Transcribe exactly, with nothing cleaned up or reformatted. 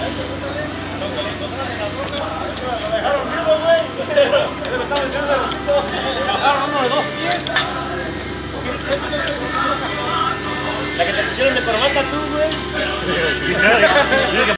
Lo dejaron vivo, güey. Bajaron uno de dos pies. La que te pusieron de corbata tú, güey.